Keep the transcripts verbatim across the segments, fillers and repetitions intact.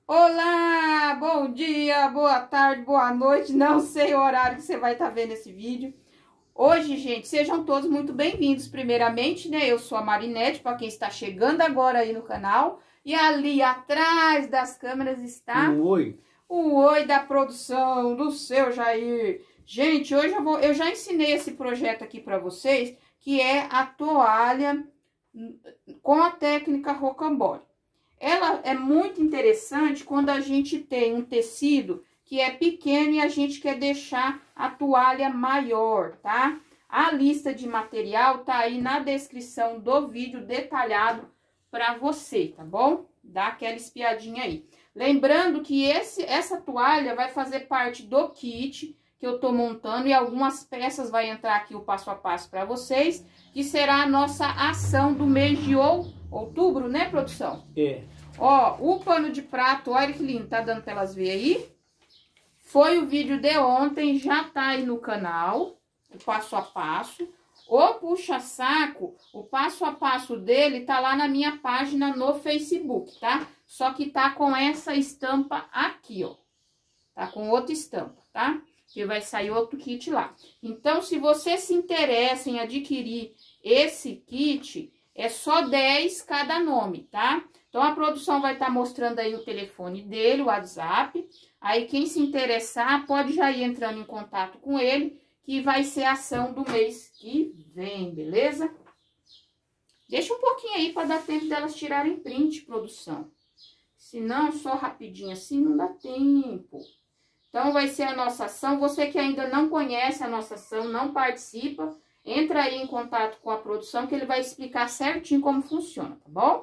Olá, bom dia, boa tarde, boa noite, não sei o horário que você vai estar vendo esse vídeo. Hoje, gente, sejam todos muito bem-vindos. Primeiramente, né, eu sou a Marinete, para quem está chegando agora aí no canal. E ali atrás das câmeras está o oi, o oi da produção, do seu Jair. Gente, hoje eu, vou, eu já ensinei esse projeto aqui para vocês, que é a toalha com a técnica rocambole. Ela é muito interessante quando a gente tem um tecido que é pequeno e a gente quer deixar a toalha maior, tá? A lista de material tá aí na descrição do vídeo detalhado para você, tá bom? Dá aquela espiadinha aí. Lembrando que esse, essa toalha vai fazer parte do kit que eu tô montando e algumas peças vai entrar aqui o passo a passo para vocês, que será a nossa ação do mês de ou, outubro, né, produção? É. Ó, o pano de prato, olha que lindo, tá dando pra elas verem aí? Foi o vídeo de ontem, já tá aí no canal, o passo a passo. O puxa-saco, o passo a passo dele tá lá na minha página no Facebook, tá? Só que tá com essa estampa aqui, ó. Tá com outra estampa, tá? Que vai sair outro kit lá. Então, se você se interessa em adquirir esse kit, é só dez cada nome, tá? Então, a produção vai estar mostrando aí o telefone dele, o WhatsApp. Aí, quem se interessar, pode já ir entrando em contato com ele, que vai ser a ação do mês que vem, beleza? Deixa um pouquinho aí para dar tempo delas tirarem print, produção. Senão, só rapidinho assim, não dá tempo. Então, vai ser a nossa ação. Você que ainda não conhece a nossa ação, não participa, entra aí em contato com a produção, que ele vai explicar certinho como funciona, tá bom?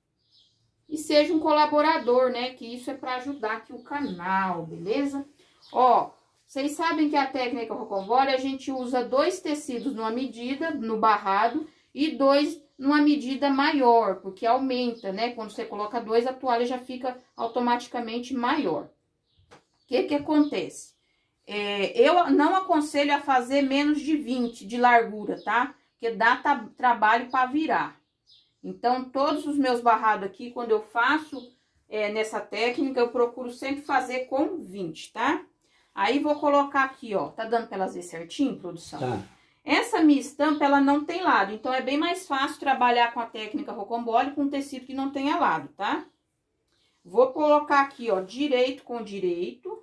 E seja um colaborador, né? Que isso é para ajudar aqui o canal, beleza? Ó, vocês sabem que a técnica rocambole a gente usa dois tecidos numa medida, no barrado, e dois numa medida maior, porque aumenta, né? Quando você coloca dois, a toalha já fica automaticamente maior. O que que acontece? É, eu não aconselho a fazer menos de vinte de largura, tá? Porque dá trabalho para virar. Então, todos os meus barrados aqui, quando eu faço é, nessa técnica, eu procuro sempre fazer com vinte, tá? Aí, vou colocar aqui, ó. Tá dando pra elas ver certinho, produção? Tá. Essa minha estampa, ela não tem lado. Então, é bem mais fácil trabalhar com a técnica rocambole com um tecido que não tenha lado, tá? Vou colocar aqui, ó, direito com direito.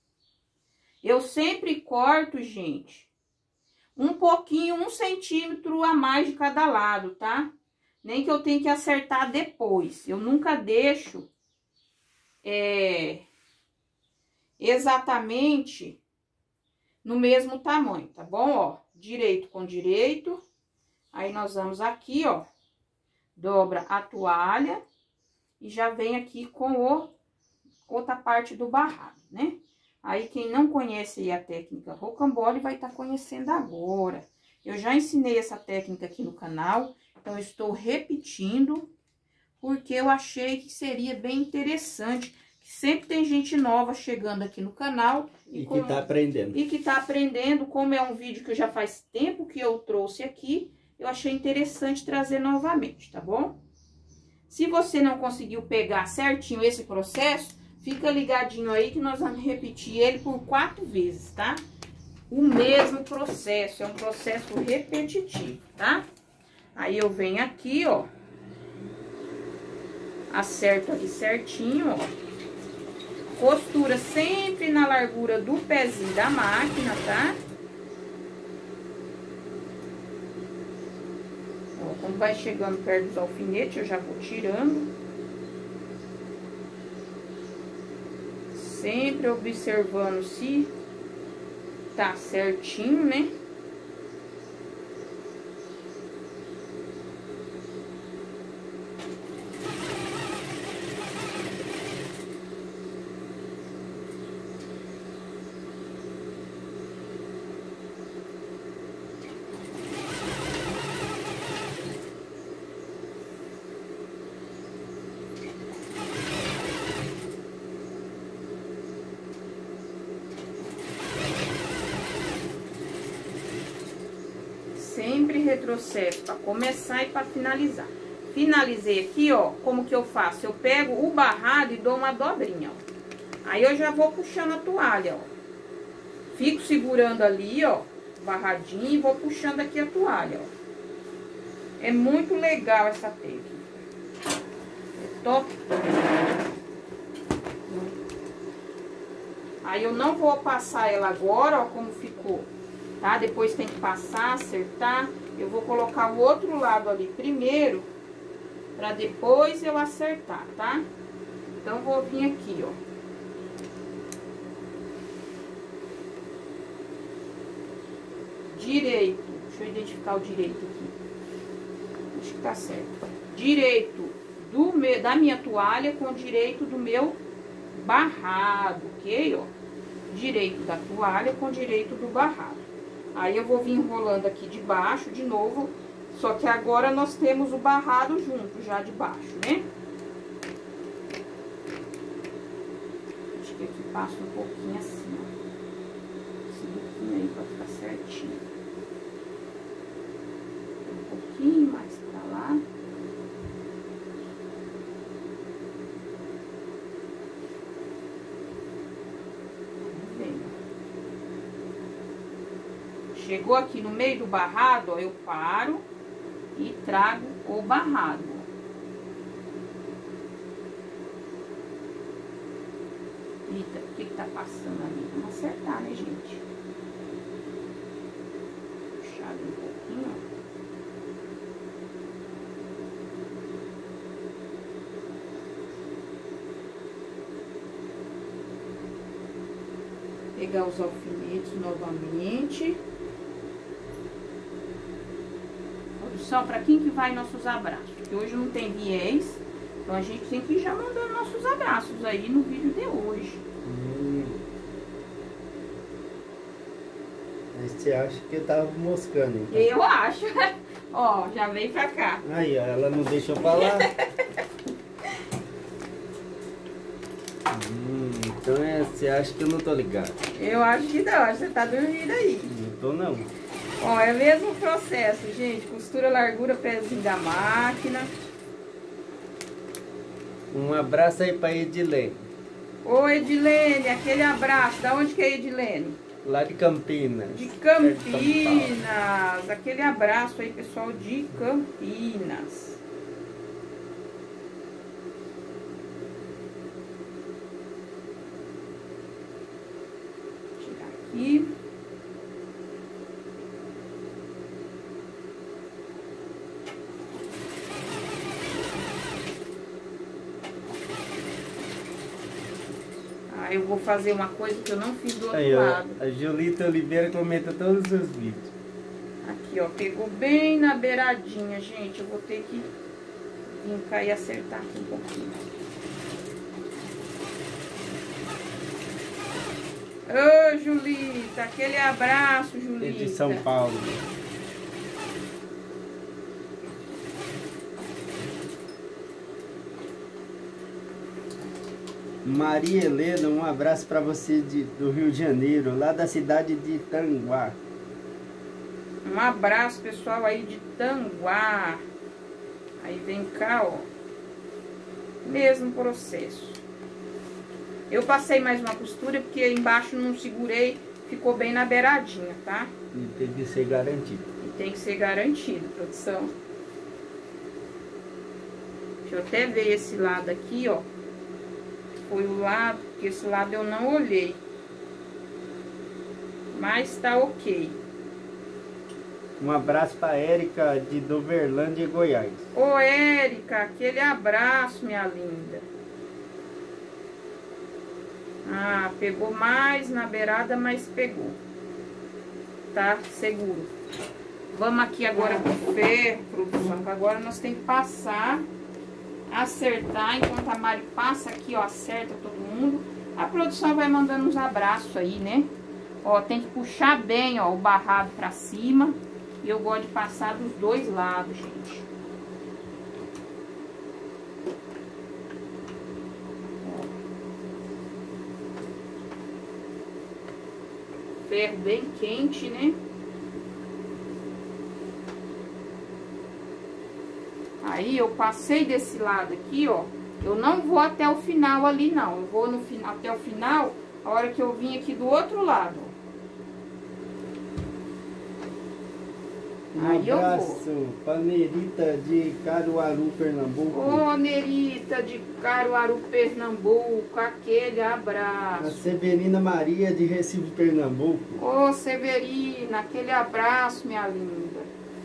Eu sempre corto, gente, um pouquinho, um centímetro a mais de cada lado, tá? Nem que eu tenha que acertar depois. Eu nunca deixo é, exatamente no mesmo tamanho, tá bom? Ó, direito com direito. Aí, nós vamos aqui, ó, dobra a toalha e já vem aqui com o, outra parte do barrado, né? Aí, quem não conhece a técnica rocambole vai estar conhecendo agora. Eu já ensinei essa técnica aqui no canal, então, eu estou repetindo, porque eu achei que seria bem interessante. Sempre tem gente nova chegando aqui no canal. E, e como, que tá aprendendo. E que tá aprendendo, como é um vídeo que já faz tempo que eu trouxe aqui, eu achei interessante trazer novamente, tá bom? Se você não conseguiu pegar certinho esse processo, fica ligadinho aí que nós vamos repetir ele por quatro vezes, tá? O mesmo processo, é um processo repetitivo, tá? Aí, eu venho aqui, ó, acerto aqui certinho, ó. Costura sempre na largura do pezinho da máquina, tá? Ó, quando vai chegando perto dos alfinetes, eu já vou tirando. Sempre observando se tá certinho, né? Sempre retrocesso para começar e para finalizar. finalizei aqui, ó, como que eu faço? Eu pego o barrado e dou uma dobrinha, ó. Aí eu já vou puxando a toalha, ó. Fico segurando ali, ó, barradinho e vou puxando aqui a toalha, ó. É muito legal essa técnica. É top. Aí eu não vou passar ela agora, ó, como ficou, tá? Depois tem que passar, acertar. Eu vou colocar o outro lado ali primeiro, pra depois eu acertar, tá? Então, vou vir aqui, ó. Direito. Deixa eu identificar o direito aqui. Acho que tá certo. Direito do meu, da minha toalha com o direito do meu barrado, ok? Ó. Direito da toalha com o direito do barrado. Aí, eu vou vir enrolando aqui de baixo de novo. Só que agora nós temos o barrado junto, já de baixo, né? Acho que aqui passa um pouquinho assim, ó. Esse biquinho aí pra ficar certinho. Um pouquinho mais pra lá. Chegou aqui no meio do barrado, ó, eu paro e trago o barrado. Eita, o que que tá passando ali? Vamos acertar, né, gente? Puxar um pouquinho, ó. Pegar os alfinetes novamente. Só para quem que vai nossos abraços, porque hoje não tem viés, então a gente tem que ir já mandando nossos abraços aí no vídeo de hoje. Hum. Mas você acha que eu tava moscando, então? Eu acho. Ó, já vem pra cá. Aí, ó, ela não deixou falar. hum, então é, você acha que eu não tô ligado? Eu acho que não, acho que você tá dormindo aí. Não tô não. Ó, é o mesmo processo, gente. Costura, largura, pezinho da máquina. Um abraço aí pra Edilene. Ô, Edilene, aquele abraço. Da onde que é Edilene? Lá de Campinas. De Campinas. Aquele abraço aí, pessoal, de Campinas. Vou tirar aqui. Eu vou fazer uma coisa que eu não fiz do outro aí, lado. Ó, a Julita Oliveira comenta todos os seus vídeos. Aqui, ó, pegou bem na beiradinha, gente. Eu vou ter que vir cá e acertar aqui um pouquinho. Ô, Julita, aquele abraço, Julita. É de São Paulo. Maria Helena, um abraço para você de, do Rio de Janeiro, lá da cidade de Tanguá. Um abraço, pessoal, aí de Tanguá. Aí vem cá, ó. Mesmo processo. Eu passei mais uma costura porque embaixo não segurei, ficou bem na beiradinha, tá? E tem que ser garantido. E tem que ser garantido, produção. Deixa eu até ver esse lado aqui, ó. Foi o lado, porque esse lado eu não olhei. Mas tá ok. Um abraço para Érica de Doverlândia, Goiás. Ô, Érica, aquele abraço, minha linda. Ah, pegou mais na beirada, mas pegou. Tá seguro. Vamos aqui agora com ferro, produção, que agora nós temos que passar... acertar, enquanto a Mari passa aqui, ó, acerta todo mundo. A produção vai mandando uns abraços aí, né? Ó, tem que puxar bem, ó, o barrado pra cima. E eu gosto de passar dos dois lados, gente. Ó. Ferro bem quente, né? Aí eu passei desse lado aqui, ó. Eu não vou até o final ali, não. Eu vou no final, até o final, a hora que eu vim aqui do outro lado, ó. Um Aí eu abraço vou. pra Nerita de Caruaru, Pernambuco. Ô, Nerita de Caruaru, Pernambuco, aquele A abraço. Severina Maria de Recife, Pernambuco. Ô, Severina, aquele abraço, minha linda.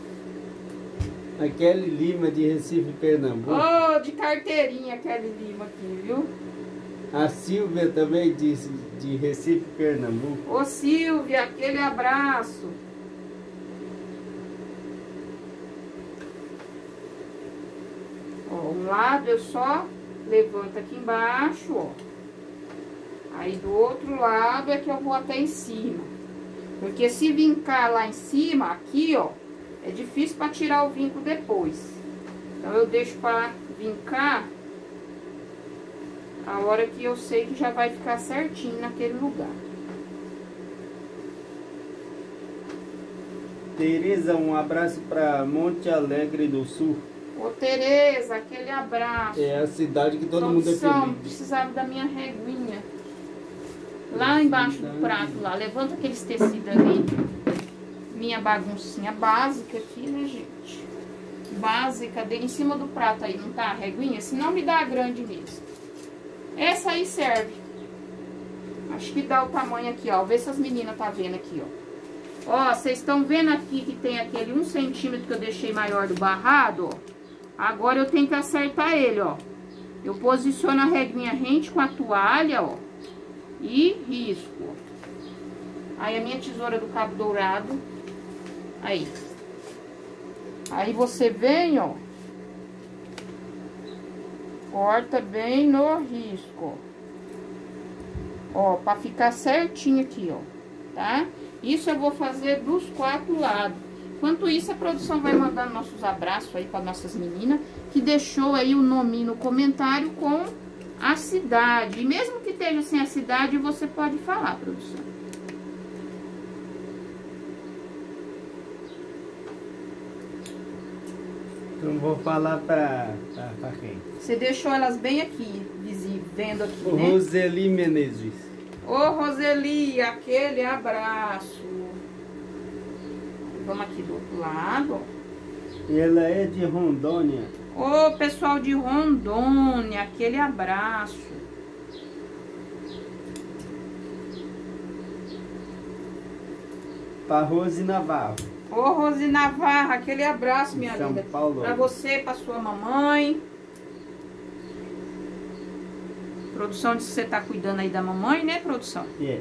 A Kelly Lima de Recife, Pernambuco. Ô, de carteirinha, Kelly Lima aqui, viu? A Silvia também de, de Recife, Pernambuco. Ô, Silvia, aquele abraço. Ó, um lado eu só levanto aqui embaixo, ó. Aí do outro lado é que eu vou até em cima. Porque se vincar lá em cima, aqui, ó, é difícil para tirar o vinco depois. Então eu deixo para vincar a hora que eu sei que já vai ficar certinho naquele lugar. Tereza, um abraço para Monte Alegre do Sul. Ô, Tereza, aquele abraço. É a cidade que todo mundo é Produção, feliz. precisava da minha reguinha. Lá embaixo do prato, lá. Levanta aqueles tecidos ali. Minha baguncinha básica aqui, né, gente? Básica, dele em cima do prato aí, não tá a reguinha? Senão me dá a grande mesmo. Essa aí serve. Acho que dá o tamanho aqui, ó. Vê se as meninas tá vendo aqui, ó. Ó, vocês estão vendo aqui que tem aquele um centímetro que eu deixei maior do barrado, ó. Agora eu tenho que acertar ele, ó. Eu posiciono a reguinha rente com a toalha, ó. E risco, ó. Aí a minha tesoura do cabo dourado. Aí. Aí você vem, ó. Corta bem no risco, ó. Ó, pra ficar certinho aqui, ó. Tá? Isso eu vou fazer dos quatro lados. Enquanto isso, a produção vai mandando nossos abraços aí para nossas meninas, que deixou aí o nome no comentário com a cidade. E mesmo que esteja sem a cidade, você pode falar, produção. Então vou falar para quem? Você deixou elas bem aqui, visível, vendo aqui, o né? Roseli Menezes. Ô, Roseli, aquele abraço. Vamos aqui do outro lado. Ela é de Rondônia. Ô, pessoal de Rondônia, aquele abraço. Para Rose Navarro. Ô, Rose Navarro, aquele abraço, minha São linda. Paulo. Pra você, pra sua mamãe. Produção disse que você tá cuidando aí da mamãe, né, produção? É. Yeah.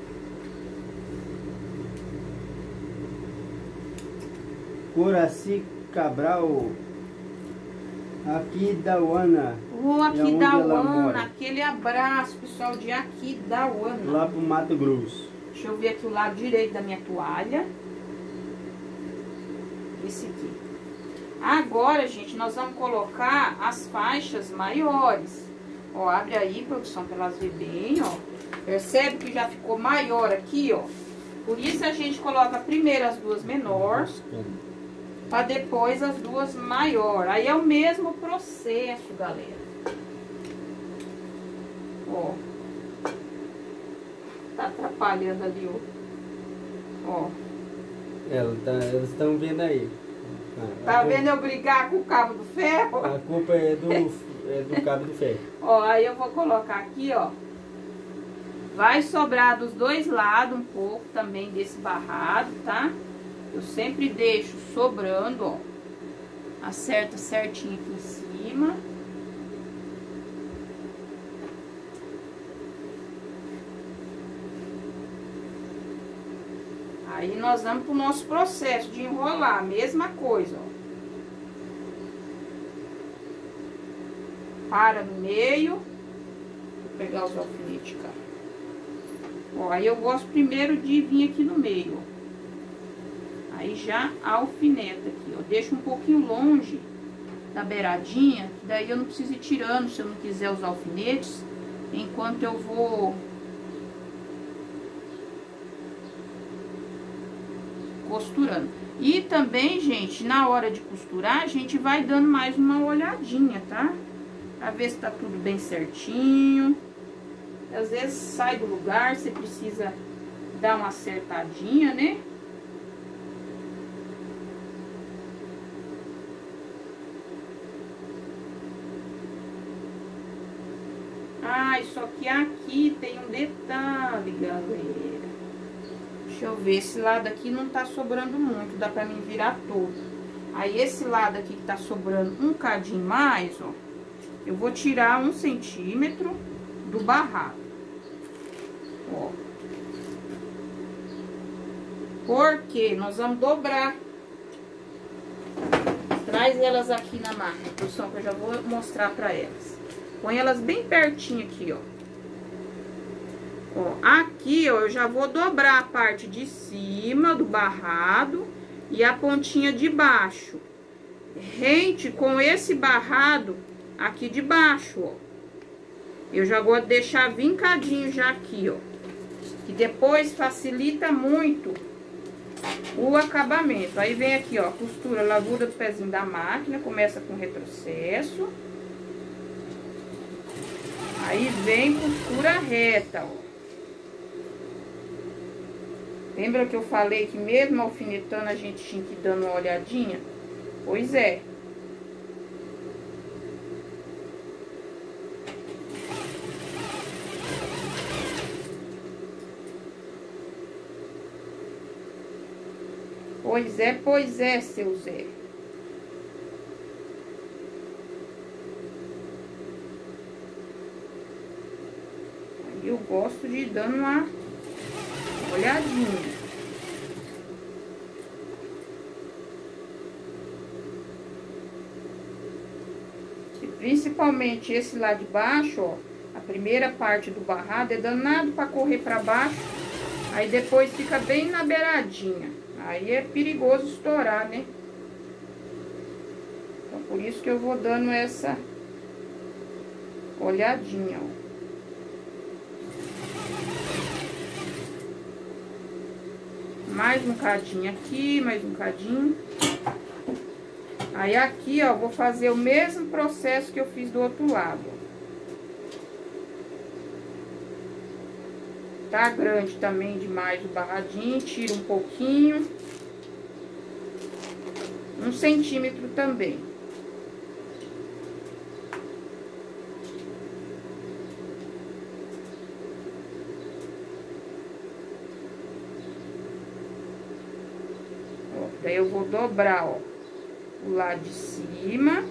Coraci Cabral, aqui da Uana. Ô, aqui da Uana, aquele abraço, pessoal de aqui da Uana. Lá pro Mato Grosso. Deixa eu ver aqui o lado direito da minha toalha. Esse aqui. Agora, gente, nós vamos colocar as faixas maiores. Ó, abre aí, produção, pra elas verem bem, ó. Percebe que já ficou maior aqui, ó. Por isso a gente coloca primeiro as duas menores, pra depois as duas maiores. Aí é o mesmo processo, galera. Ó. Tá atrapalhando ali, ó. Ó. Ela tá, elas estão vendo aí. Ah, tá vendo eu brigar com o cabo do ferro? A culpa é do, é do cabo do ferro. Ó, aí eu vou colocar aqui, ó. Vai sobrar dos dois lados um pouco também desse barrado, tá? Eu sempre deixo sobrando, ó. Acerta certinho aqui em cima. Aí nós vamos pro nosso processo de enrolar, mesma coisa, ó. Para no meio. Vou pegar os alfinetes, cara. Ó, aí eu gosto primeiro de vir aqui no meio, ó. Aí já alfineta aqui, ó. Deixa um pouquinho longe da beiradinha, daí eu não preciso ir tirando se eu não quiser os alfinetes, enquanto eu vou costurando. E também, gente, na hora de costurar, a gente vai dando mais uma olhadinha, tá? Pra ver se tá tudo bem certinho. Às vezes sai do lugar, você precisa dar uma acertadinha, né? Ah, só que aqui tem um detalhe, galera. Deixa eu ver, esse lado aqui não tá sobrando muito, dá pra mim virar todo. Aí, esse lado aqui que tá sobrando um cadinho mais, ó, eu vou tirar um centímetro do barrado. Ó. Porque nós vamos dobrar. Traz elas aqui na máquina, produção, que eu já vou mostrar pra elas. Põe elas bem pertinho aqui, ó. Ó, aqui, ó, eu já vou dobrar a parte de cima do barrado e a pontinha de baixo. Rente com esse barrado aqui de baixo, ó. Eu já vou deixar vincadinho já aqui, ó. Que depois facilita muito o acabamento. Aí vem aqui, ó, costura, largura do pezinho da máquina, começa com retrocesso. Aí vem costura reta, ó. Lembra que eu falei que mesmo alfinetando a gente tinha que ir dando uma olhadinha? Pois é. Pois é, pois é, seu Zé. Aí eu gosto de ir dando uma olhadinha. E principalmente esse lá de baixo, ó, a primeira parte do barrado é danado pra correr pra baixo, aí depois fica bem na beiradinha. Aí é perigoso estourar, né? Então, por isso que eu vou dando essa olhadinha, ó. Mais um cadinho aqui, mais um cadinho. Aí, aqui, ó, vou fazer o mesmo processo que eu fiz do outro lado, ó. Tá grande também demais o barradinho, tira um pouquinho. Um centímetro também. Ó, daí eu vou dobrar, ó, o lado de cima.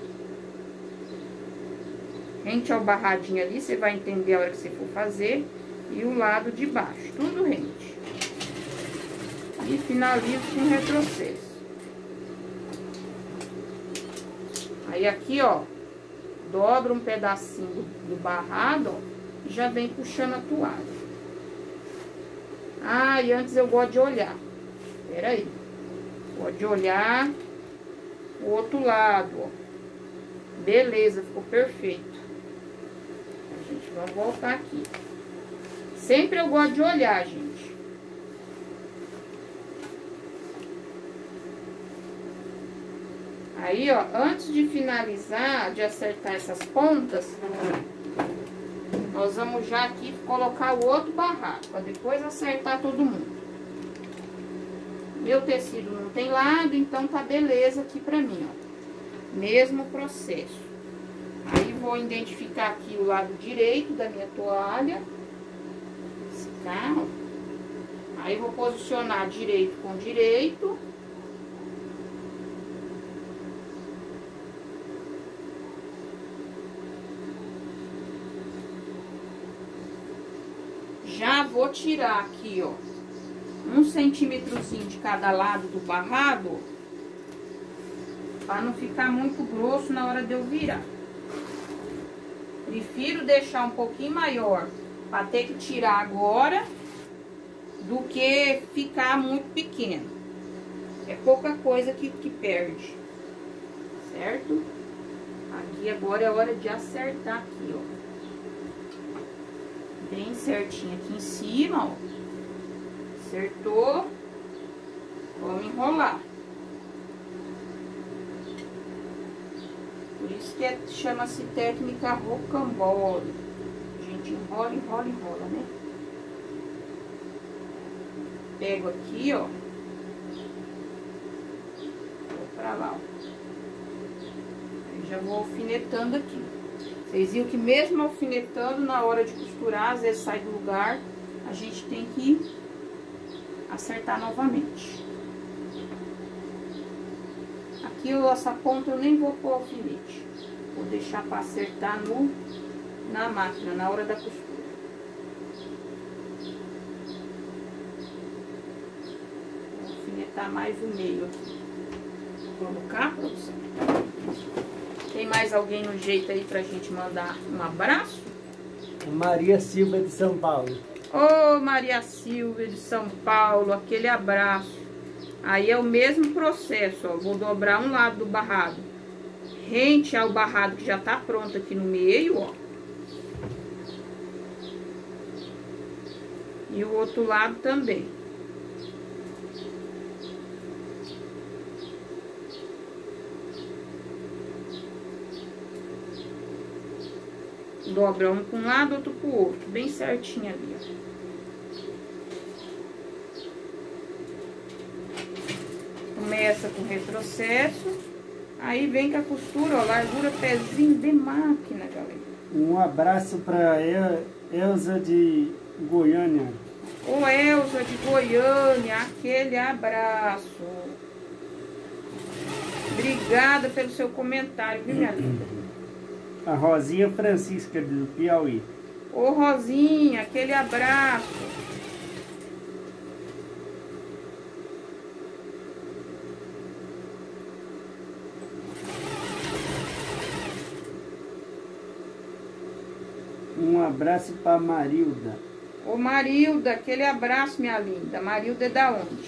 Rente ao barradinho ali, você vai entender a hora que você for fazer. E o lado de baixo, tudo rente. E finalizo com retrocesso. Aí aqui, ó, dobra um pedacinho do, do barrado, ó, e já vem puxando a toalha. Ah, e antes eu gosto de olhar. Pera aí. Gosto de olhar o outro lado, ó. Beleza, ficou perfeito. A gente vai voltar aqui. Sempre eu gosto de olhar, gente. Aí, ó, antes de finalizar, de acertar essas pontas, nós vamos já aqui colocar o outro barrado, pra depois acertar todo mundo. Meu tecido não tem lado, então tá beleza aqui pra mim, ó. Mesmo processo. Aí, vou identificar aqui o lado direito da minha toalha. Tá? Aí, vou posicionar direito com direito. Já vou tirar aqui, ó, um centímetrozinho de cada lado do barrado, para não ficar muito grosso na hora de eu virar. Prefiro deixar um pouquinho maior para ter que tirar agora, do que ficar muito pequeno. É pouca coisa que, que perde, certo? Aqui agora é hora de acertar aqui, ó. Bem certinho aqui em cima, ó. Acertou. Vamos enrolar. Por isso que é, chama-se técnica rocambole. A gente enrola, enrola, enrola, né? Pego aqui, ó. Vou pra lá, ó. Aí já vou alfinetando aqui. Vocês viram que mesmo alfinetando, na hora de costurar, às vezes sai do lugar, a gente tem que acertar novamente. Aqui essa ponta eu nem vou pôr alfinete. Vou deixar para acertar no, na máquina, na hora da costura. Vou alfinetar mais o meio aqui. Vou colocar, produção. Tem mais alguém no jeito aí pra gente mandar um abraço? Maria Silva de São Paulo. Ô, Maria Silva de São Paulo, aquele abraço. Aí é o mesmo processo, ó. Vou dobrar um lado do barrado rente ao barrado que já tá pronto aqui no meio, ó. E o outro lado também. Dobra um para um lado, outro pro outro, bem certinho ali, ó. Começa com retrocesso, aí vem com a costura, ó, largura pezinho de máquina, galera. Um abraço para Elza de Goiânia. Ô, Elza de Goiânia, aquele abraço. Obrigada pelo seu comentário, viu, minha linda? A Rosinha Francisca do Piauí. Ô, Rosinha, aquele abraço. Um abraço para Marilda. Ô, Marilda, aquele abraço, minha linda. Marilda é da onde?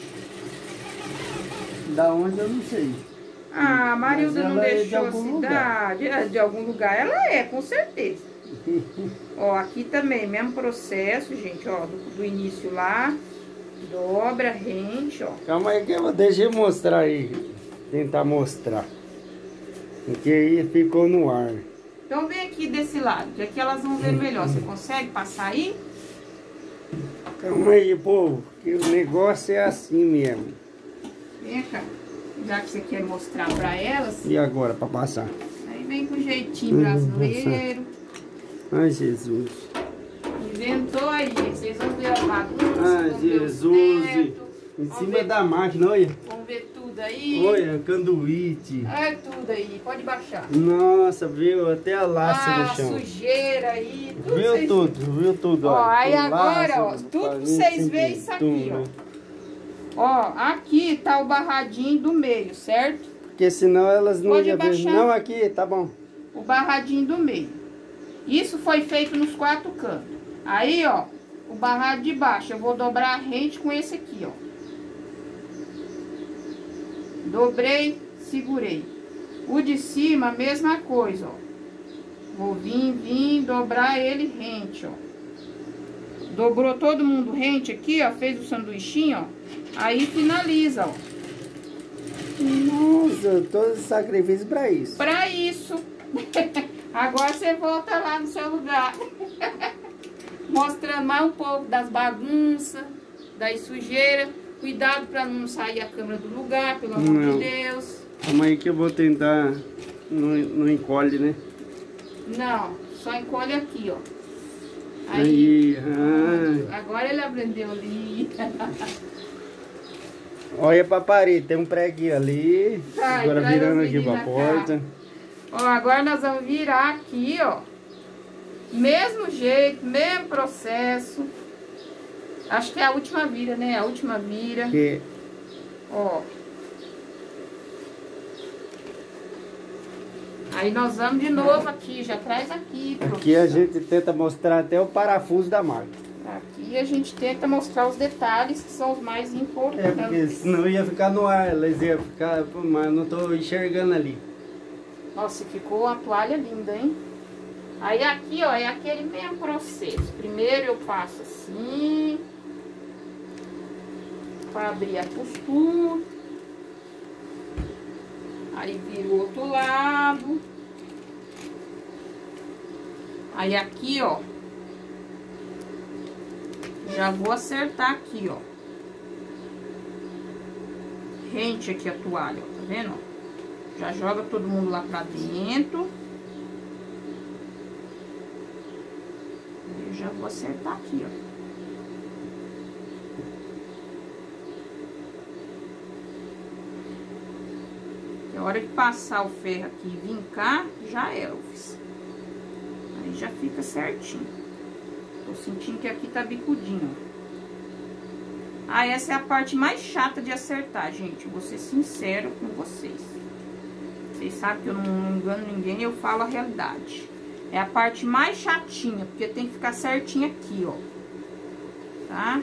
Da onde eu não sei. Ah, Marilda não é deixou de a algum cidade. lugar. É, de algum lugar ela é, com certeza. Ó, aqui também, mesmo processo, gente, ó, do, do início lá. Dobra, rente, ó. Calma aí que eu vou deixar eu mostrar aí. Tentar mostrar. Porque aí ficou no ar. Então vem aqui desse lado, que aqui elas vão ver melhor. Você consegue passar aí? Calma aí, povo. Que o negócio é assim mesmo. Vem cá. Já que você quer mostrar pra elas. E agora, para passar? Aí vem com jeitinho brasileiro. Ai, Jesus. Inventou aí, vocês vão ver a bagunça. Ai, vão ver os Jesus. tetos, Em vão cima ver- da máquina, olha. Vamos ver tudo aí. Olha, canduíte. É tudo aí, pode baixar. Nossa, viu? Até a laça Ah, no chão. sujeira aí. Tudo Viu vocês- tudo, viu tudo. Ó, olha. aí Tem agora, ó, laço, tudo palito, vocês veem sem isso aqui, pintura. ó. Ó, aqui tá o barradinho do meio, certo? Porque senão elas não Pode iam ver. baixar. Não, aqui, tá bom. O barradinho do meio. Isso foi feito nos quatro cantos. Aí, ó, o barrado de baixo, eu vou dobrar a rente com esse aqui, ó. Dobrei, segurei. O de cima, a mesma coisa, ó. Vou vir, vir, dobrar ele rente, ó. Dobrou todo mundo rente aqui, ó. Fez o sanduichinho, ó. Aí finaliza, ó. Nossa, todo esse sacrifício pra isso. Pra isso. Agora você volta lá no seu lugar. Mostrando mais um pouco das bagunças, das sujeiras. Cuidado pra não sair a câmera do lugar, pelo amor Não. de Deus. Calma aí que eu vou tentar. Não, não encolhe, né? Não, só encolhe aqui, ó. Aí, Aí, ah. agora ele aprendeu ali. Olha pra parede, tem um preguinho ali. Ai, Agora traz virando as aqui pra meninas porta. Ó, agora nós vamos virar aqui, ó. Mesmo jeito, mesmo processo. Acho que é a última vira, né? A última vira. Que Ó. Aí nós vamos de novo aqui, já traz aqui. aqui a produção. gente tenta mostrar até o parafuso da máquina. Aqui a gente tenta mostrar os detalhes que são os mais É, importantes. porque senão ia ficar no ar, elas iam ficar, pô, mas eu não tô enxergando ali. Nossa, ficou uma toalha linda, hein? Aí aqui, ó, é aquele mesmo processo. Primeiro eu passo assim. para abrir a costura. Aí vira o outro lado. Aí aqui, ó, já vou acertar aqui, ó. Rente aqui a toalha, ó, tá vendo? Já joga todo mundo lá pra dentro. Eu já vou acertar aqui, ó. A hora de passar o ferro aqui e vincar, já é, eu fiz. Aí já fica certinho. Tô sentindo que aqui tá bicudinho. Ah, essa é a parte mais chata de acertar, gente. Vou ser sincero com vocês. Vocês sabem que eu não engano ninguém, eu falo a realidade. É a parte mais chatinha, porque tem que ficar certinho aqui, ó. Tá?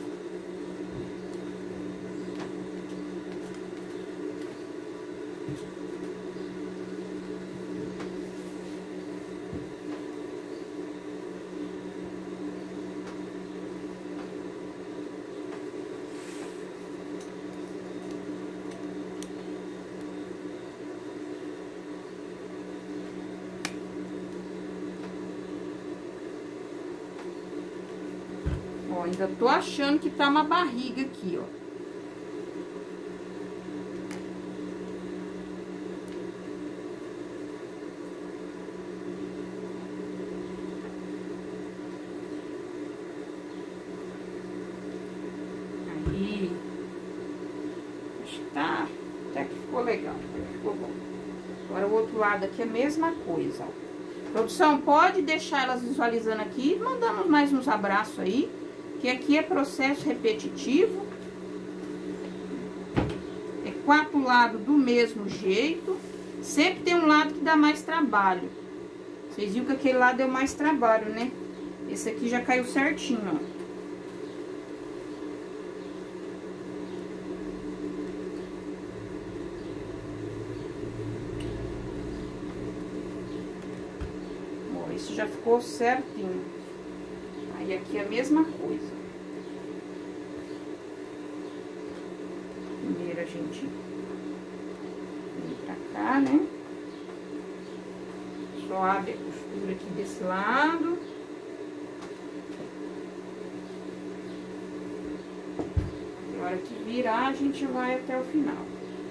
Ó, ainda tô achando que tá uma barriga aqui, ó. Aí. Acho que tá... Até que ficou legal, ficou bom. Agora o outro lado aqui é a mesma coisa, ó. Produção, pode deixar elas visualizando aqui, mandando mais uns abraços aí, que aqui é processo repetitivo. É quatro lados do mesmo jeito. Sempre tem um lado que dá mais trabalho. Vocês viram que aquele lado deu mais trabalho, né? Esse aqui já caiu certinho, ó. Isso já ficou certinho. Aí aqui é a mesma coisa. Primeiro a gente vem pra cá, né? Só abre a costura aqui desse lado. E a hora que virar, a gente vai até o final.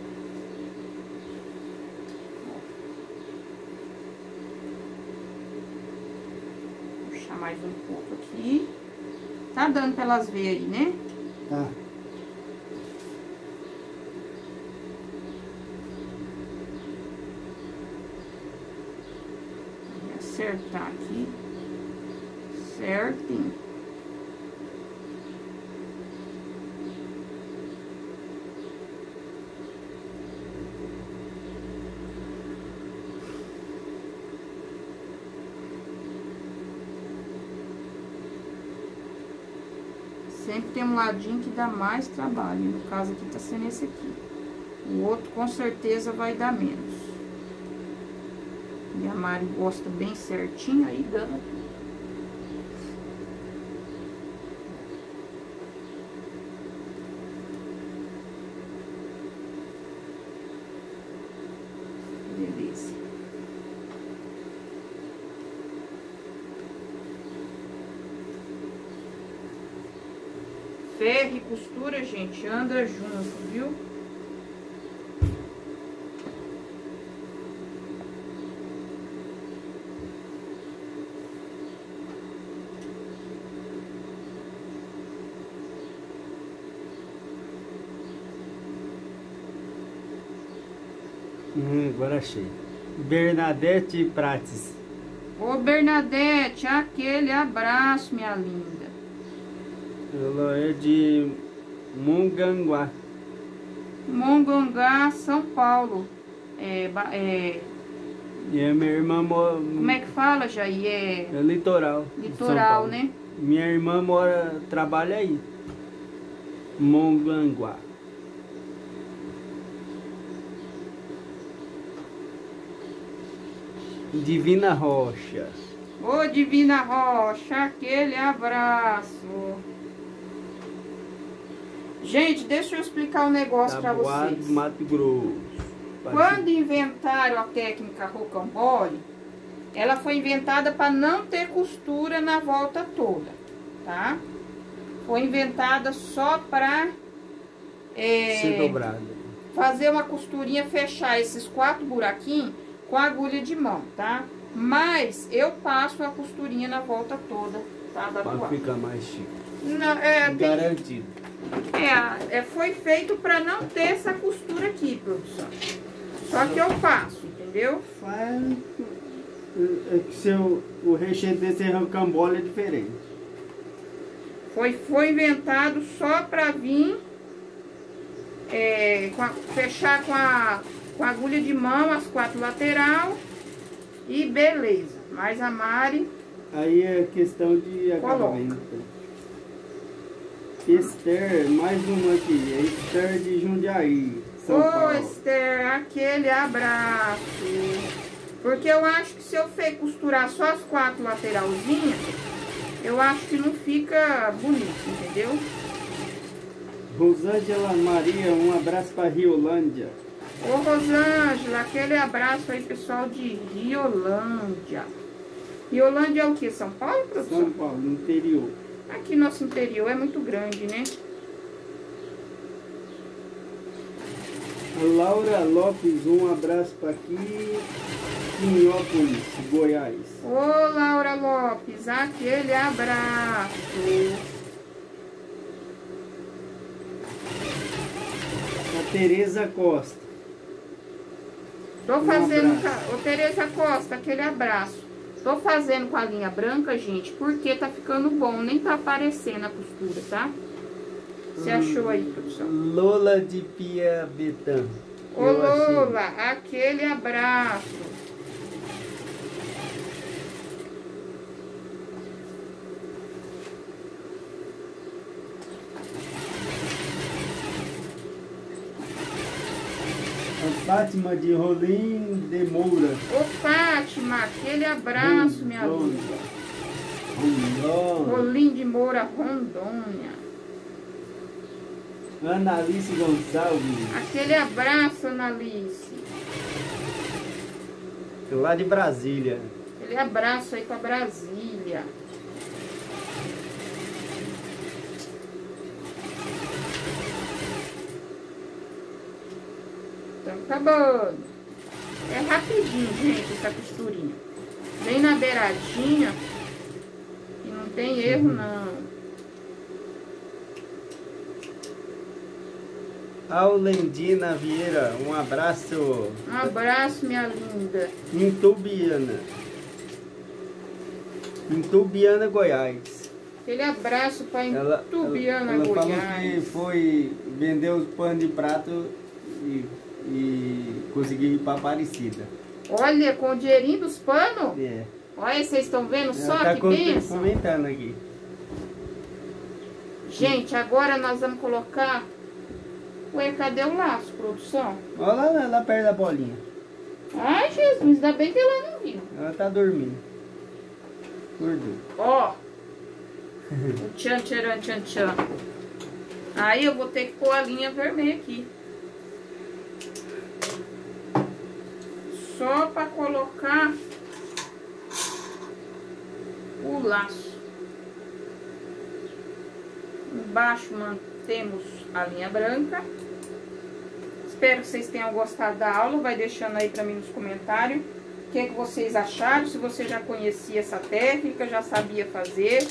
Mais um pouco aqui. Tá dando pra elas verem aí, né? Tá. Vou acertar aqui. Certinho. Sempre tem um ladinho que dá mais trabalho. No caso aqui tá sendo esse aqui. O outro com certeza vai dar menos. E a Mari gosta bem certinho, aí dando aqui. Beleza. Ferro e costura, gente, anda junto, viu? Hum, agora achei. Bernadette Prates. Ô, Bernadette, aquele abraço, minha linda. Ela é de Mongaguá. Mongaguá, São Paulo. É, é... E a minha irmã mora... Como é que fala, Jair? É... É litoral. Litoral, né? Minha irmã mora, trabalha aí. Mongaguá. Divina Rocha. Ô, Divina Rocha, aquele abraço. Gente, deixa eu explicar um negócio pra Taboado vocês. do Mato Grosso. Quando inventaram a técnica rocambole, ela foi inventada para não ter costura na volta toda, tá? Foi inventada só para é, Ser dobrada. fazer uma costurinha, fechar esses quatro buraquinhos com a agulha de mão, tá? Mas eu passo a costurinha na volta toda, tá? Da Para toalha. ficar mais chique. Não, é, tem- Garantido. é, é, foi feito para não ter essa costura aqui, produção. Só que eu faço, entendeu? Faz. É que seu, o recheio desse rocambole é diferente. Foi, foi inventado só para vir é, com a- fechar com a, com a agulha de mão as quatro lateral e beleza. Mas a Mari Aí é questão de Coloca. acabamento. Esther, mais uma aqui. É Esther de Jundiaí, São Ô, Paulo. Esther, aquele abraço. Porque eu acho que se eu fe- costurar só as quatro lateralzinhas, eu acho que não fica bonito, entendeu? Rosângela Maria, um abraço para Riolândia. Ô, Rosângela, aquele abraço aí, pessoal de Riolândia. Riolândia é o que? São Paulo, produção? São Paulo, no interior. Aqui nosso interior é muito grande, né? A Laura Lopes, um abraço para aqui, Quinhópolis, Goiás. Ô, Laura Lopes, aquele abraço. A Tereza Costa. Tô Um fazendo... abraço. ca- Ô, Tereza Costa, aquele abraço. Tô fazendo com a linha branca, gente, porque tá ficando bom. Nem tá aparecendo a costura, tá? Você achou aí, produção? Lola de Piabetã. Ô, Eu achei. Lola, aquele abraço. A Fátima de Rolim de Moura. Ô, Fátima, aquele abraço, minha Rondônia. linda. Rondônia. Rolim de Moura, Rondônia. Ana Alice Gonçalves. Aquele abraço, Analice. Lá de Brasília. Aquele abraço aí pra Brasília. Estamos acabando. É rapidinho, gente, essa costurinha. Vem na beiradinha e não tem erro, não. Aulendina Vieira, um abraço. Um abraço, minha linda. Em Tubiana. Em Tubiana, Goiás. Aquele abraço pra Ela, Tubiana, ela, ela falou que Goiás. foi vender os panos de prato e, e conseguiu ir para Aparecida. Olha, com o dinheirinho dos panos. É. Olha, vocês estão vendo só Ela tá que com- bênção? comentando aqui. Gente, agora nós vamos colocar... Ué, cadê o laço, produção? Olha lá, lá perto da bolinha. Ai, Jesus, ainda bem que ela não viu. Ela tá dormindo. Acordou. Ó. O tchan, tcharam, tchan, tchan. Aí eu vou ter que pôr a linha vermelha aqui. Só pra colocar o laço. Embaixo mantemos a linha branca. Espero que vocês tenham gostado da aula. Vai deixando aí pra mim nos comentários o que, que vocês acharam. Se você já conhecia essa técnica, já sabia fazer.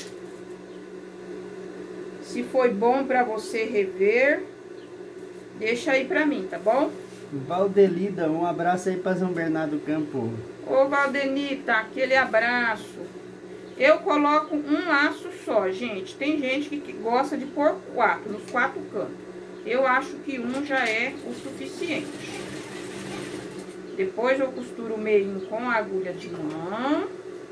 Se foi bom pra você rever, deixa aí pra mim, tá bom? Valdelida, um abraço aí para São Bernardo do Campo. Ô, Valdenita, aquele abraço. Eu coloco um laço só, gente. Tem gente que que gosta de pôr quatro, nos quatro cantos. Eu acho que um já é o suficiente. Depois eu costuro o meio com a agulha de mão.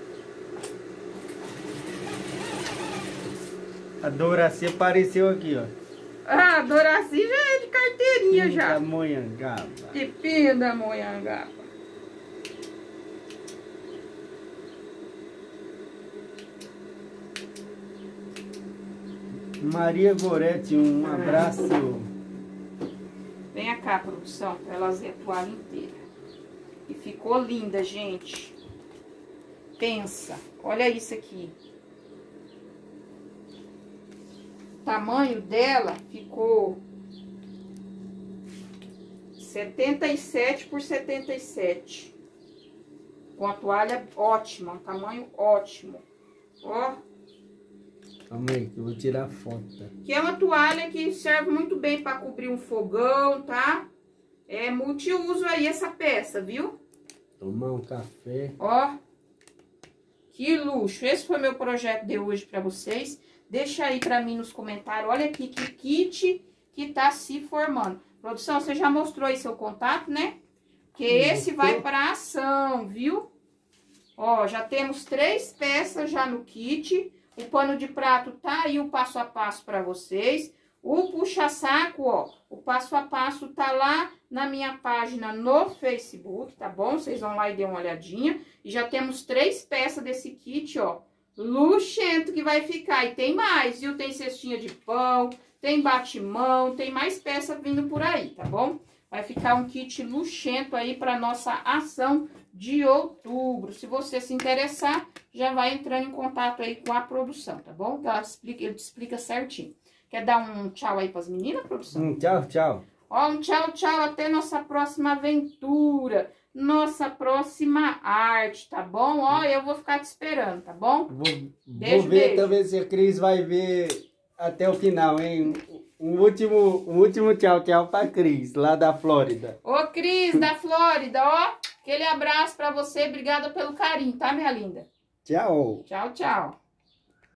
A Doraci apareceu aqui, ó. Ah, a Doraci já é de carteirinha já. Pindamonhangaba. De Pindamonhangaba. Maria Goretti, um abraço. Vem cá, produção, pra elas verem a toalha inteira. E ficou linda, gente. Pensa, olha isso aqui. O tamanho dela ficou setenta e sete por setenta e sete. Com a toalha ótima, um tamanho ótimo. Ó. Calma aí, que eu vou tirar foto. Que é uma toalha que serve muito bem para cobrir um fogão, tá? É multiuso aí essa peça, viu? Tomar um café. Ó. Que luxo. Esse foi meu projeto de hoje para vocês. Deixa aí para mim nos comentários. Olha aqui que kit que tá se formando. Produção, você já mostrou aí seu contato, né? Porque esse vai para ação, viu? Ó, já temos três peças já no kit. O pano de prato tá aí o passo a passo para vocês. O puxa-saco, ó, o passo a passo tá lá na minha página no Facebook, tá bom? Vocês vão lá e dêem uma olhadinha. E já temos três peças desse kit, ó, luxento que vai ficar. E tem mais, viu? Tem cestinha de pão, tem batimão, tem mais peça vindo por aí, tá bom? Vai ficar um kit luxento aí para nossa ação de outubro. Se você se interessar, já vai entrando em contato aí com a produção, tá bom? Ela explica, ele te explica certinho. Quer dar um tchau aí para as meninas, produção? Um tchau, tchau. Ó, um tchau, tchau. Até nossa próxima aventura. Nossa próxima arte, tá bom? Ó, eu vou ficar te esperando, tá bom? Vou, beijo, vou ver beijo. também se a Cris vai ver até o final, hein? Um último, um último tchau, tchau pra Cris, lá da Flórida. Ô, Cris, da Flórida, ó. Aquele abraço pra você. Obrigada pelo carinho, tá, minha linda? Tchau. Tchau, tchau.